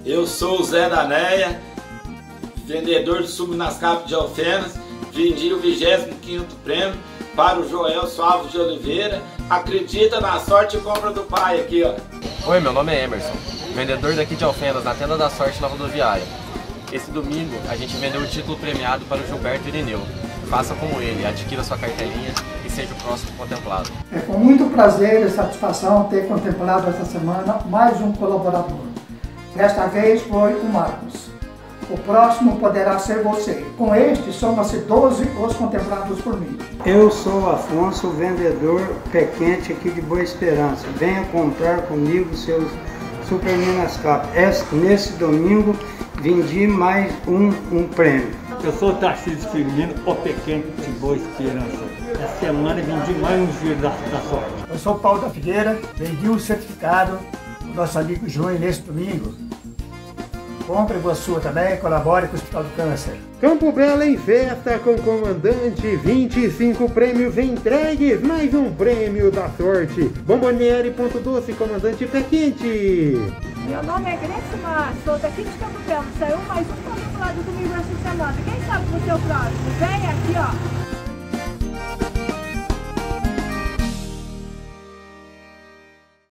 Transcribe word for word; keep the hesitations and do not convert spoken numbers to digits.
Eu sou o Zé da Neia, vendedor de sumo nas capas de Alfenas. Vendi o vigésimo quinto prêmio para o Joel Suaves de Oliveira. Acredita na sorte e compra do pai aqui, ó. Oi, meu nome é Emerson, vendedor daqui de Alfenas, na Tenda da Sorte na rodoviária. Esse domingo a gente vendeu o título premiado para o Gilberto Irineu. Faça como ele, adquira sua cartelinha e seja o próximo contemplado. É com muito prazer e satisfação ter contemplado esta semana mais um colaborador. Desta vez foi o Marcos. O próximo poderá ser você. Com este, somam-se doze os contemplados por mim. Eu sou Afonso, vendedor pé quente aqui de Boa Esperança. Venha comprar comigo seus Super Minas Cap. Nesse domingo, vendi mais um, um prêmio. Eu sou o Tarcísio Firmino, o pequeno de Boa Esperança. Essa semana vendi mais um giro da, da sorte. Eu sou o Paulo da Figueira, vendi um certificado do nosso amigo Júnior nesse domingo. Compre a sua também, colabore com o Hospital do Câncer. Campo Belo em festa com o comandante, vinte e cinco prêmios entregues, mais um prêmio da sorte. Bomboniere Ponto Doce, comandante pé quente. Meu nome é Grécia, sou daqui de Campo Belo. Saiu mais um contemplado domingo essa semana. Quem sabe você é o próximo? Vem aqui, ó.